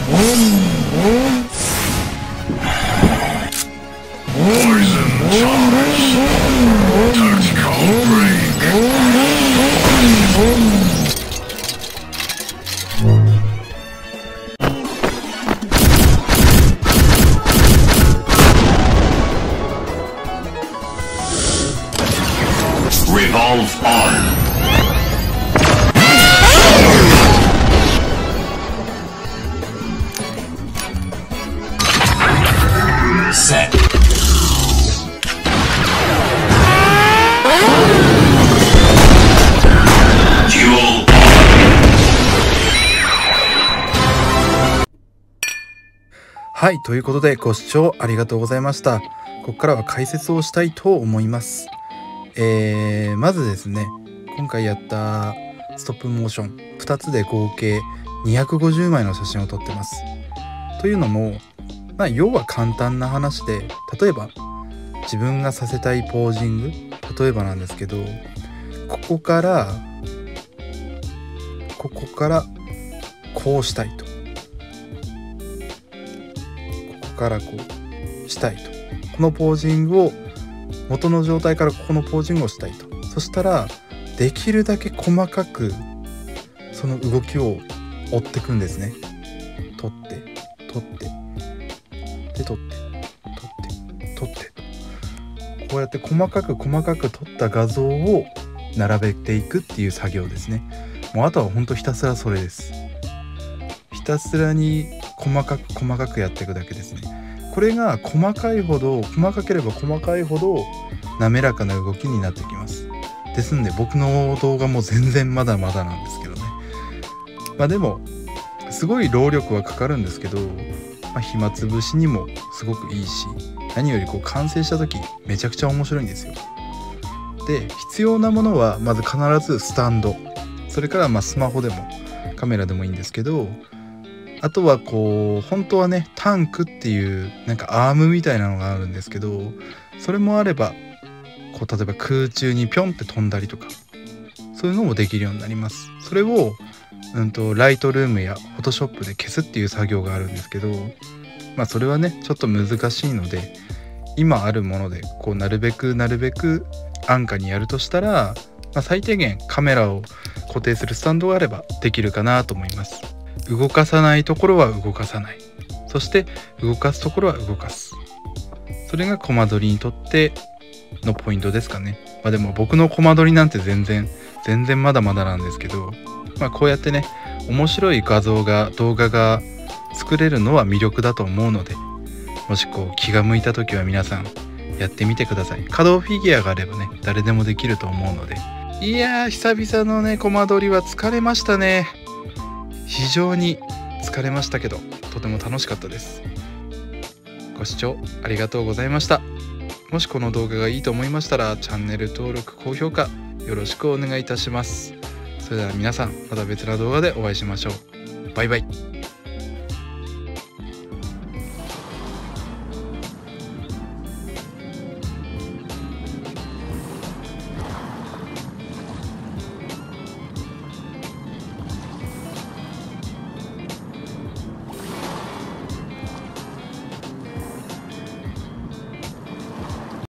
Revolve on. Set. Duel. はい、ということでご視聴ありがとうございました。ここからは解説をしたいと思います。まずですね、今回やったストップモーション2つで合計250枚の写真を撮ってます。というのも、要は簡単な話で、例えば自分がさせたいポージング、例えばなんですけど、ここからこうしたいと、ここからこうしたいと、このポージングを元の状態からここのポージングをしたいと。そしたらできるだけ細かくその動きを追っていくんですね。取って取ってで取って取って取って、こうやって細かく取った画像を並べていくっていう作業ですね。もうあとはほんとひたすらそれです。ひたすらに細かくやっていくだけですね。これが細かければ細かいほど滑らかな動きになってきます。ですんで僕の動画も全然まだまだなんですけどね。でもすごい労力はかかるんですけど、暇つぶしにもすごくいいし、何より完成した時めちゃくちゃ面白いんですよ。で、必要なものはまず必ずスタンド、それからスマホでもカメラでもいいんですけど、あとは本当はね、タンクっていうアームみたいなのがあるんですけど、それもあれば例えば空中にピョンって飛んだりとか、そういうのもできるようになります。それをライトルームやフォトショップで消すっていう作業があるんですけど、それはねちょっと難しいので、今あるものでなるべく安価にやるとしたら、最低限カメラを固定するスタンドがあればできるかなと思います。動かさないところは動かさない、そして動かすところは動かす、それがコマ撮りにとってのポイントですかね。でも僕のコマ撮りなんて全然まだまだなんですけど、こうやってね面白い動画が作れるのは魅力だと思うので、もし気が向いた時は皆さんやってみてください。可動フィギュアがあればね誰でもできると思うので。いやー、久々のねコマ撮りは疲れましたね。非常に疲れましたけど、とても楽しかったです。ご視聴ありがとうございました。もしこの動画がいいと思いましたら、チャンネル登録高評価よろしくお願いいたします。それでは皆さん、また別な動画でお会いしましょう。バイバイ。